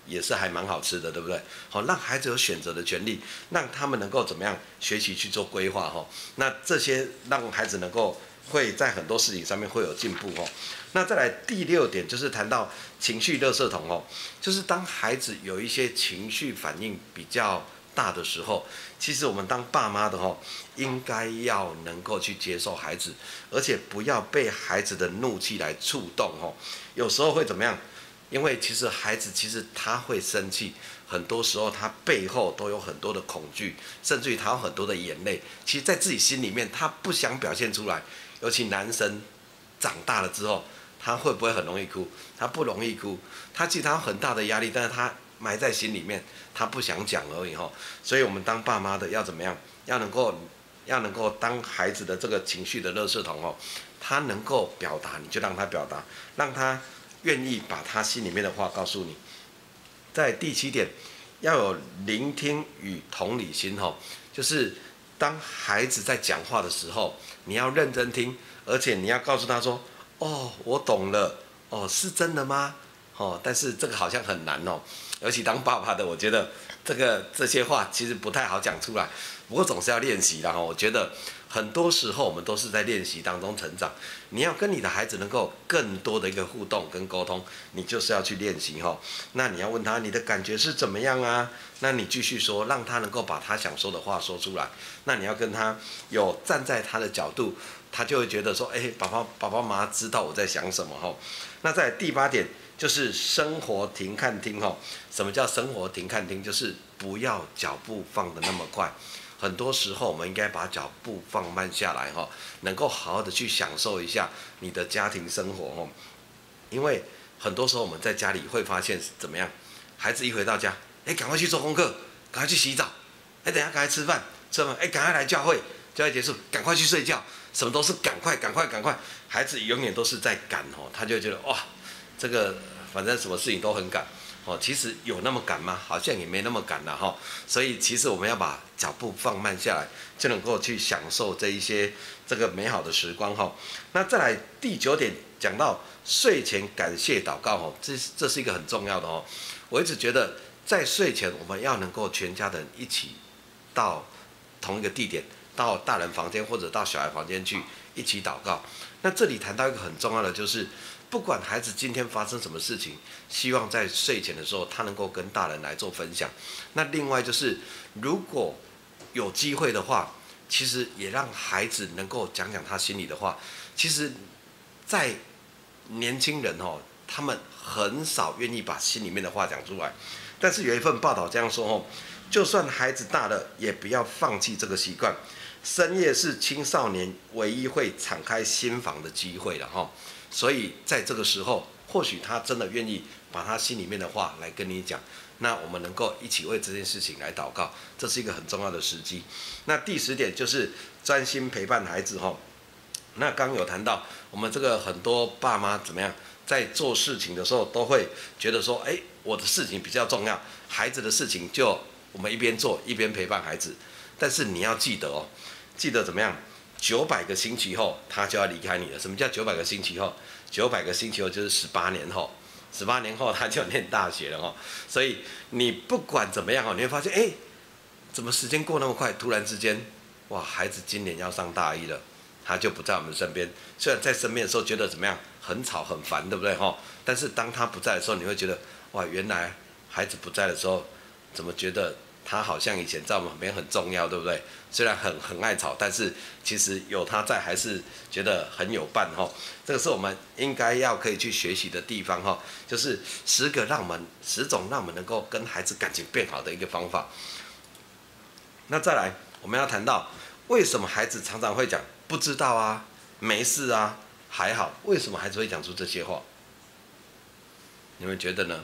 也是还蛮好吃的，对不对？好，让孩子有选择的权利，让他们能够怎么样学习去做规划哈。那这些让孩子能够会在很多事情上面会有进步哦。那再来第六点就是谈到情绪垃圾桶哦，就是当孩子有一些情绪反应比较大的时候，其实我们当爸妈的吼，应该要能够去接受孩子，而且不要被孩子的怒气来触动吼。有时候会怎么样？因为其实孩子其实他会生气，很多时候他背后都有很多的恐惧，甚至于他有很多的眼泪。其实，在自己心里面，他不想表现出来。尤其男生长大了之后，他会不会很容易哭？他不容易哭，他其实他有很大的压力，但是他埋在心里面，他不想讲而已吼。所以我们当爸妈的要怎么样？要能够要能够当孩子的这个情绪的垃圾桶哦，他能够表达，你就让他表达，让他愿意把他心里面的话告诉你。在第七点，要有聆听与同理心吼，就是当孩子在讲话的时候，你要认真听，而且你要告诉他说：“哦，我懂了，哦，是真的吗？”哦，但是这个好像很难哦，尤其当爸爸的，我觉得这个这些话其实不太好讲出来。不过总是要练习的哈，我觉得很多时候我们都是在练习当中成长。你要跟你的孩子能够更多的一个互动跟沟通，你就是要去练习哈。那你要问他你的感觉是怎么样啊？那你继续说，让他能够把他想说的话说出来。那你要跟他有站在他的角度，他就会觉得说，哎，爸爸爸爸妈妈知道我在想什么哈。那在第八点就是生活停看听哈。什么叫生活停看听？就是不要脚步放得那么快。很多时候，我们应该把脚步放慢下来哈，能够好好的去享受一下你的家庭生活哈。因为很多时候我们在家里会发现怎么样，孩子一回到家，哎，赶快去做功课，赶快去洗澡，哎，等一下赶快吃饭，吃完哎，赶快来教会，教会结束，赶快去睡觉，什么都是赶快，赶快，赶快。孩子永远都是在赶哦，他就会觉得哇，这个反正什么事情都很赶。哦，其实有那么赶吗？好像也没那么赶了哈。所以其实我们要把脚步放慢下来，就能够去享受这一些这个美好的时光哈。那再来第九点，讲到睡前感谢祷告哈，这这是一个很重要的哦。我一直觉得在睡前我们要能够全家人一起到同一个地点，到大人房间或者到小孩房间去一起祷告。那这里谈到一个很重要的就是。不管孩子今天发生什么事情，希望在睡前的时候他能够跟大人来做分享。那另外就是，如果有机会的话，其实也让孩子能够讲讲他心里的话。其实，在年轻人哦，他们很少愿意把心里面的话讲出来。但是有一份报道这样说哦，就算孩子大了，也不要放弃这个习惯。深夜是青少年唯一会敞开心房的机会了哈。所以在这个时候，或许他真的愿意把他心里面的话来跟你讲，那我们能够一起为这件事情来祷告，这是一个很重要的时机。那第十点就是专心陪伴孩子哈。那刚刚有谈到，我们这个很多爸妈怎么样，在做事情的时候都会觉得说，哎，我的事情比较重要，孩子的事情就我们一边做一边陪伴孩子。但是你要记得哦，记得怎么样？九百个星期后，他就要离开你了。什么叫九百个星期后？九百个星期后就是十八年后，十八年后他就念大学了哦。所以你不管怎么样哦，你会发现，哎，怎么时间过那么快？突然之间，哇，孩子今年要上大一了，他就不在我们身边。虽然在身边的时候觉得怎么样，很吵很烦，对不对哈？但是当他不在的时候，你会觉得，哇，原来孩子不在的时候，怎么觉得？他好像以前在我们旁边很重要，对不对？虽然很很爱吵，但是其实有他在，还是觉得很有伴哈。这个是我们应该要可以去学习的地方哈，就是十个让我们十种让我们能够跟孩子感情变好的一个方法。那再来，我们要谈到为什么孩子常常会讲不知道啊、没事啊、还好，为什么孩子会讲出这些话？你们觉得呢？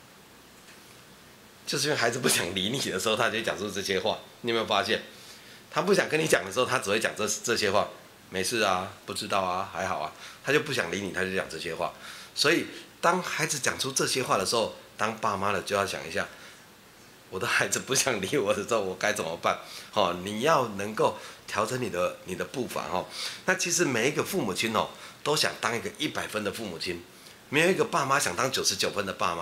就是因为孩子不想理你的时候，他就讲出这些话。你有没有发现，他不想跟你讲的时候，他只会讲这这些话，没事啊，不知道啊，还好啊，他就不想理你，他就讲这些话。所以，当孩子讲出这些话的时候，当爸妈的就要想一下，我的孩子不想理我的时候，我该怎么办？哦，你要能够调整你的你的步伐哦。那其实每一个父母亲哦，都想当一个一百分的父母亲，没有一个爸妈想当九十九分的爸妈。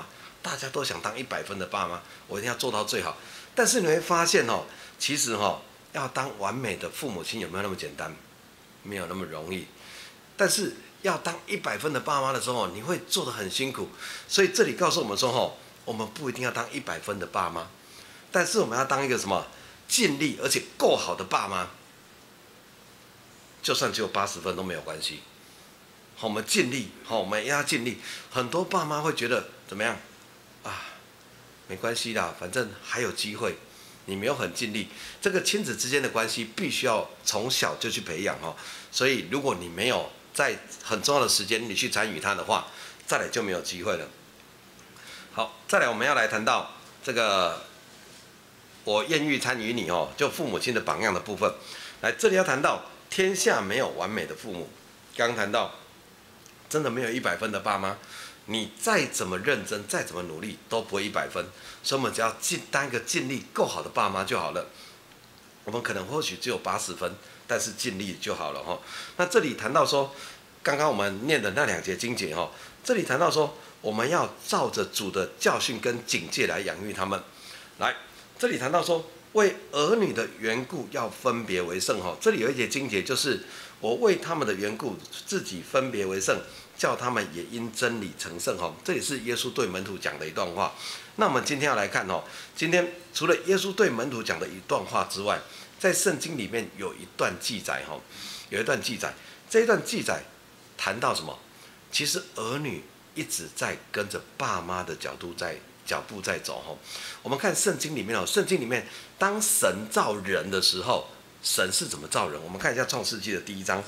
大家都想当一百分的爸妈，我一定要做到最好。但是你会发现哦，其实哦，要当完美的父母亲有没有那么简单？没有那么容易。但是要当一百分的爸妈的时候，你会做得很辛苦。所以这里告诉我们说哦，我们不一定要当一百分的爸妈，但是我们要当一个什么尽力而且够好的爸妈。就算只有八十分都没有关系。好，我们尽力，好，我们要尽力。很多爸妈会觉得怎么样啊？没关系啦，反正还有机会。你没有很尽力，这个亲子之间的关系必须要从小就去培养哦。所以，如果你没有在很重要的时间你去参与它的话，再来就没有机会了。好，再来我们要来谈到这个我愿意参与你哦，就父母亲的榜样的部分。来，这里要谈到天下没有完美的父母。刚刚谈到。真的没有一百分的爸妈，你再怎么认真，再怎么努力，都不会一百分。所以，我们只要尽当一个尽力够好的爸妈就好了。我们可能或许只有八十分，但是尽力就好了哈。那这里谈到说，刚刚我们念的那两节经节哈，这里谈到说，我们要照着主的教训跟警戒来养育他们。来，这里谈到说，为儿女的缘故要分别为圣哈。这里有一节经节就是。我为他们的缘故，自己分别为圣，叫他们也因真理成圣。哈，这也是耶稣对门徒讲的一段话。那我们今天要来看哦，今天除了耶稣对门徒讲的一段话之外，在圣经里面有一段记载哈，有一段记载，这一段记载谈到什么？其实儿女一直在跟着爸妈的角度在脚步在走哈。我们看圣经里面哦，圣经里面当神造人的时候。神是怎么造人？我们看一下创世纪的第一章。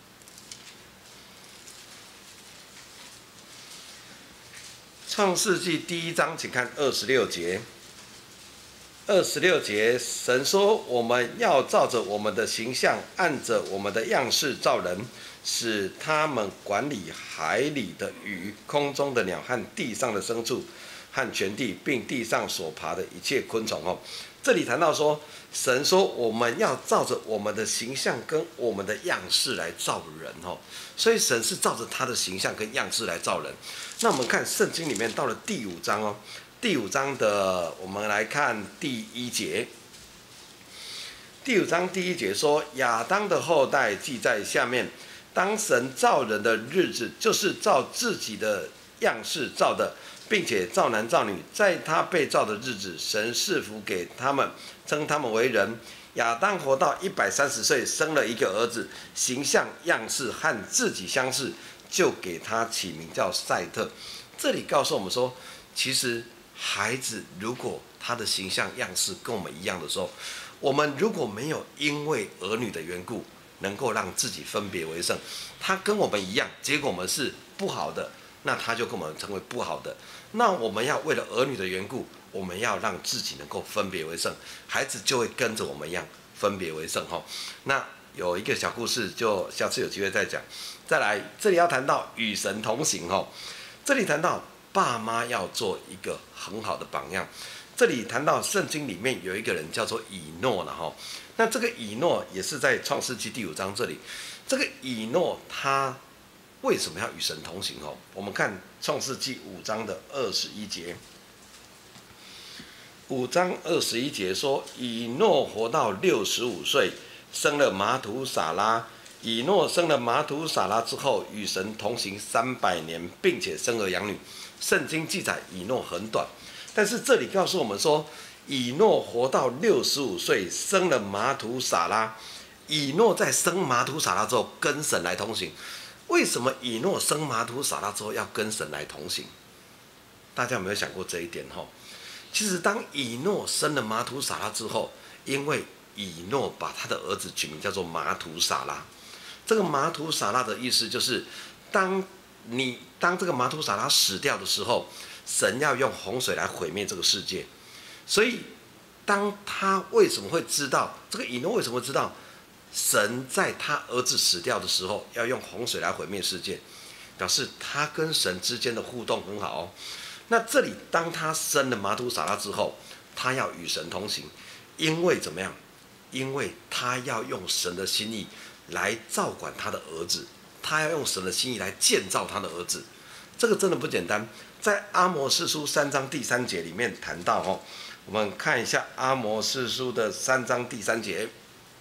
创世纪第一章，请看二十六节。二十六节，神说：“我们要照着我们的形象，按着我们的样式造人，使他们管理海里的鱼、空中的鸟和地上的牲畜，和全地，并地上所爬的一切昆虫。”哦，这里谈到说。神说：“我们要照着我们的形象跟我们的样式来造人哦，所以神是照着他的形象跟样式来造人。那我们看圣经里面到了第五章哦，第五章的我们来看第一节。第五章第一节说：亚当的后代记在下面，当神造人的日子，就是照自己的样式造的。”并且造男造女，在他被造的日子，神赐福给他们，称他们为人。亚当活到一百三十岁，生了一个儿子，形象样式和自己相似，就给他起名叫赛特。这里告诉我们说，其实孩子如果他的形象样式跟我们一样的时候，我们如果没有因为儿女的缘故，能够让自己分别为圣，他跟我们一样，结果我们是不好的。那他就跟我们成为不好的。那我们要为了儿女的缘故，我们要让自己能够分别为圣，孩子就会跟着我们一样分别为圣哈。那有一个小故事，就下次有机会再讲。再来，这里要谈到与神同行哈。这里谈到爸妈要做一个很好的榜样。这里谈到圣经里面有一个人叫做以诺了哈。那这个以诺也是在创世纪第五章这里。这个以诺他。为什么要与神同行？哦，我们看创世纪五章的二十一节。五章二十一节说，以诺活到六十五岁，生了马土撒拉。以诺生了马土撒拉之后，与神同行三百年，并且生儿养女。圣经记载以诺很短，但是这里告诉我们说，以诺活到六十五岁，生了马土撒拉。以诺在生马土撒拉之后，跟神来同行。为什么以诺生马土撒拉之后要跟神来同行？大家有没有想过这一点？其实当以诺生了马土撒拉之后，因为以诺把他的儿子取名叫做马土撒拉。这个马土撒拉的意思就是，当你当这个马土撒拉死掉的时候，神要用洪水来毁灭这个世界。所以，当他为什么会知道这个以诺为什么会知道？神在他儿子死掉的时候，要用洪水来毁灭世界，表示他跟神之间的互动很好哦。那这里当他生了马土撒拉之后，他要与神同行，因为怎么样？因为他要用神的心意来照管他的儿子，他要用神的心意来建造他的儿子。 这个真的不简单。在阿摩司书三章第三节里面谈到哦，我们看一下阿摩司书的三章第三节。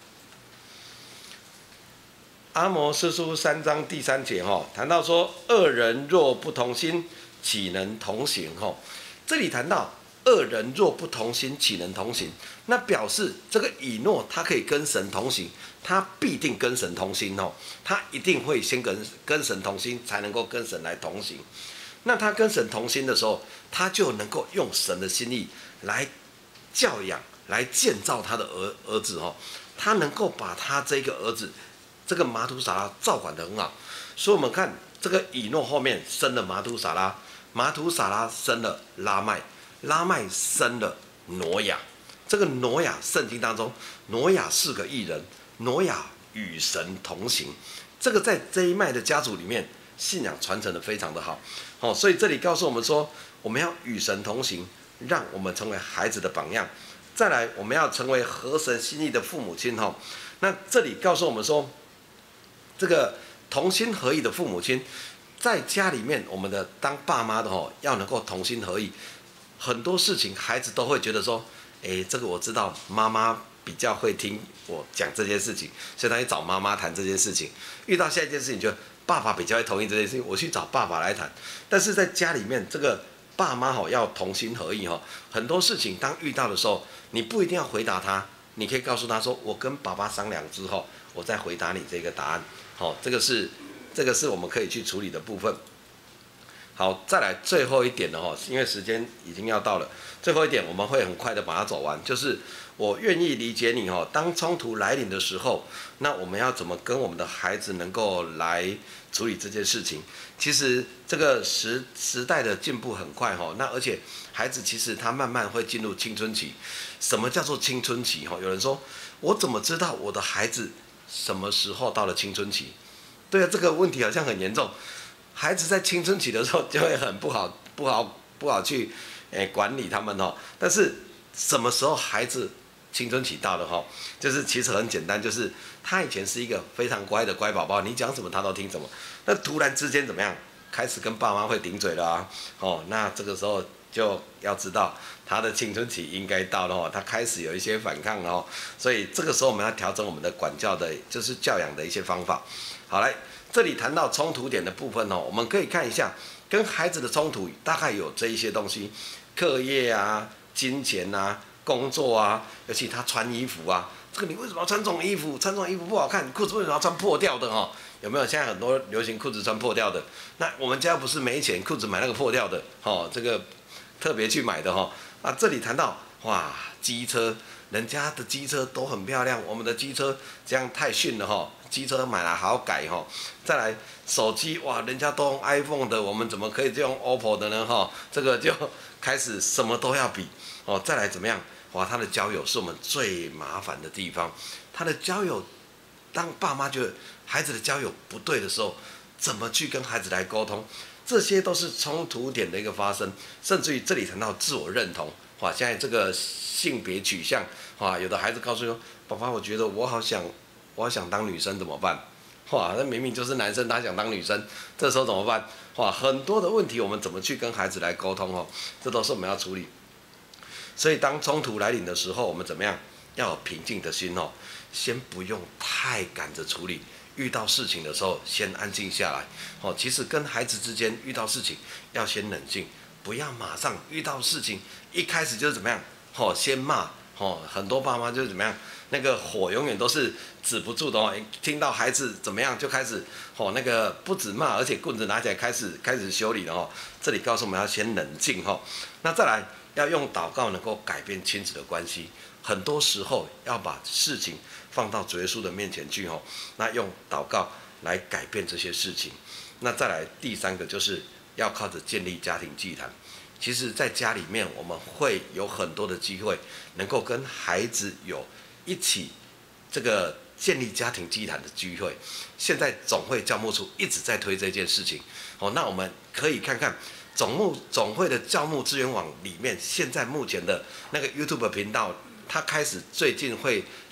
阿摩司书三章第三节哈，谈到说，二人若不同心，岂能同行？哈，这里谈到二人若不同心，岂能同行？那表示这个以诺他可以跟神同行，他必定跟神同心哦，他一定会先跟跟神同心，才能够跟神来同行。那他跟神同心的时候，他就能够用神的心意来教养、来建造他的儿儿子哦，他能够把他这个儿子。这个马土撒拉照管得很好，所以我们看这个以诺后面生了马土撒拉，马土撒拉生了拉麦，拉麦生了挪亚。这个挪亚圣经当中，挪亚是个义人，挪亚与神同行。这个在这一脉的家族里面，信仰传承的非常的好。好、哦，所以这里告诉我们说，我们要与神同行，让我们成为孩子的榜样。再来，我们要成为合神心意的父母亲。哈、哦，那这里告诉我们说。这个同心合意的父母亲，在家里面，我们的当爸妈的吼，要能够同心合意，很多事情孩子都会觉得说，哎，这个我知道，妈妈比较会听我讲这件事情，所以他去找妈妈谈这件事情。遇到下一件事情，就爸爸比较会同意这件事情，我去找爸爸来谈。但是在家里面，这个爸妈吼要同心合意吼，很多事情当遇到的时候，你不一定要回答他，你可以告诉他说，我跟爸爸商量之后，我再回答你这个答案。好、哦，这个是这个是我们可以去处理的部分。好，再来最后一点的哈，因为时间已经要到了，最后一点我们会很快的把它走完，就是我愿意理解你哈。当冲突来临的时候，那我们要怎么跟我们的孩子能够来处理这件事情？其实这个时时代的进步很快哈，那而且孩子其实他慢慢会进入青春期。什么叫做青春期？哈，有人说，我怎么知道我的孩子什么时候到了青春期？对啊，这个问题好像很严重。孩子在青春期的时候就会很不好、不好、不好去诶管理他们哦。但是什么时候孩子青春期到了哈？就是其实很简单，就是他以前是一个非常乖的乖宝宝，你讲什么他都听什么。那突然之间怎么样？开始跟爸妈会顶嘴了啊！哦，那这个时候就要知道他的青春期应该到了哦，他开始有一些反抗了哦。所以这个时候我们要调整我们的管教的，就是教养的一些方法。好，来。这里谈到冲突点的部分哦，我们可以看一下跟孩子的冲突大概有这一些东西，课业啊、金钱啊、工作啊，尤其他穿衣服啊，这个你为什么要穿这种衣服？穿这种衣服不好看，裤子为什么要穿破掉的哦？有没有？现在很多流行裤子穿破掉的，那我们家不是没钱，裤子买那个破掉的哦，这个特别去买的哈、哦。啊，这里谈到哇，机车。人家的机车都很漂亮，我们的机车这样太逊了哈！机车买来好好改哈。再来手机哇，人家都用 iPhone 的，我们怎么可以就用 O P P O 的呢哈？这个就开始什么都要比哦。再来怎么样？哇，他的交友是我们最麻烦的地方。他的交友，当爸妈觉得孩子的交友不对的时候，怎么去跟孩子来沟通？这些都是冲突点的一个发生，甚至于这里谈到自我认同。哇，现在这个性别取向，哇，有的孩子告诉说，爸爸，我觉得我好想，我好想当女生，怎么办？哇，那明明就是男生，他想当女生，这时候怎么办？哇，很多的问题，我们怎么去跟孩子来沟通哦？这都是我们要处理。所以当冲突来临的时候，我们怎么样？要有平静的心哦，先不用太赶着处理。遇到事情的时候，先安静下来。哦，其实跟孩子之间遇到事情，要先冷静。不要马上遇到事情，一开始就是怎么样？哦，先骂哦，很多爸妈就是怎么样？那个火永远都是止不住的哦。听到孩子怎么样，就开始哦，那个不止骂，而且棍子拿起来开始开始修理了哦。这里告诉我们要先冷静哦。那再来要用祷告能够改变亲子的关系。很多时候要把事情放到主耶稣的面前去哦。那用祷告来改变这些事情。那再来第三个就是。要靠着建立家庭祭坛，其实在家里面我们会有很多的机会，能够跟孩子有一起这个建立家庭祭坛的机会。现在总会教牧处一直在推这件事情，哦，那我们可以看看总牧总会的教牧资源网里面，现在目前的那个 YouTube 频道，它开始最近会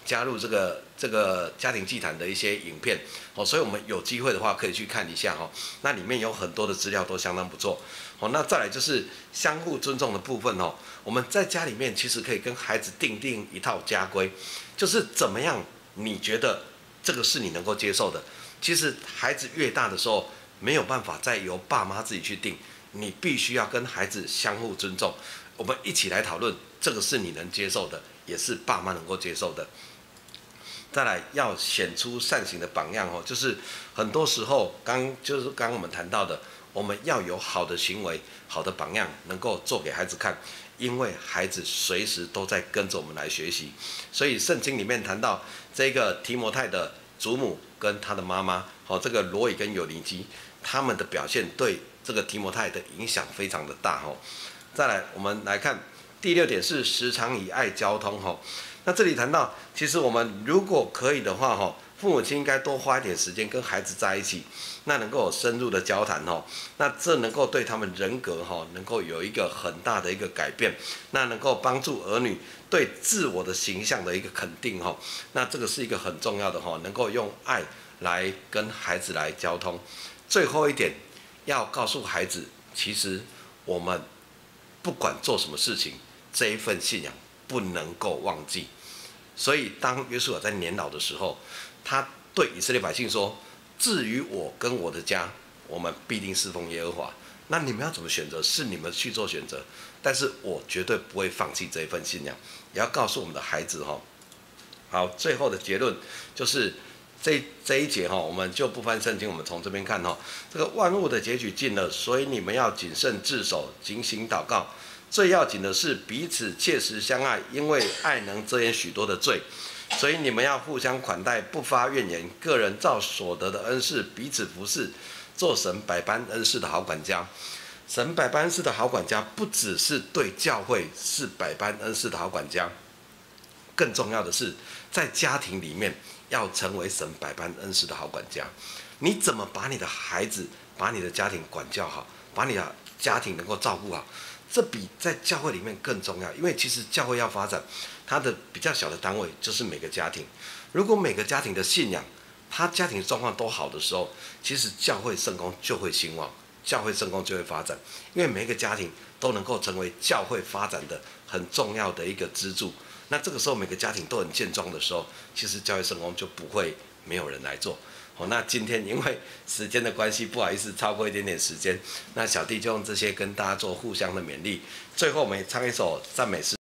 加入这个这个家庭祭坛的一些影片哦，所以我们有机会的话可以去看一下哈、哦。那里面有很多的资料都相当不错。好、哦，那再来就是相互尊重的部分哦。我们在家里面其实可以跟孩子定定一套家规，就是怎么样你觉得这个是你能够接受的。其实孩子越大的时候，没有办法再由爸妈自己去定，你必须要跟孩子相互尊重。我们一起来讨论，这个是你能接受的，也是爸妈能够接受的。再来要显出善行的榜样哦，就是很多时候刚就是刚刚我们谈到的，我们要有好的行为、好的榜样，能够做给孩子看，因为孩子随时都在跟着我们来学习。所以圣经里面谈到这个提摩太的祖母跟他的妈妈，哦，这个罗以跟友尼基，他们的表现对这个提摩太的影响非常的大哦。再来，我们来看第六点是时常以爱交通哈。那这里谈到，其实我们如果可以的话哈，父母亲应该多花一点时间跟孩子在一起，那能够有深入的交谈哈，那这能够对他们人格哈，能够有一个很大的一个改变，那能够帮助儿女对自我的形象的一个肯定哈，那这个是一个很重要的哈，能够用爱来跟孩子来交通。最后一点，要告诉孩子，其实我们不管做什么事情，这一份信仰不能够忘记。所以当约书亚在年老的时候，他对以色列百姓说：“至于我跟我的家，我们必定侍奉耶和华。那你们要怎么选择，是你们去做选择。但是我绝对不会放弃这一份信仰，也要告诉我们的孩子哈。”好，最后的结论就是这这一节哈，我们就不翻圣经，我们从这边看哈，这个万物的结局近了，所以你们要谨慎自守，警醒祷告。最要紧的是彼此切实相爱，因为爱能遮掩许多的罪。所以你们要互相款待，不发怨言，个人照所得的恩赐彼此服侍，做神百般恩赐的好管家。神百般恩赐的好管家，不只是对教会是百般恩赐的好管家，更重要的是在家庭里面要成为神百般恩赐的好管家。你怎么把你的孩子、把你的家庭管教好，把你的家庭能够照顾好？这比在教会里面更重要，因为其实教会要发展，它的比较小的单位就是每个家庭。如果每个家庭的信仰，他家庭状况都好的时候，其实教会圣工就会兴旺，教会圣工就会发展，因为每一个家庭都能够成为教会发展的很重要的一个支柱。那这个时候每个家庭都很健壮的时候，其实教会圣工就不会没有人来做。哦，那今天因为时间的关系，不好意思超过一点点时间，那小弟就用这些跟大家做互相的勉励。最后我们唱一首赞美诗。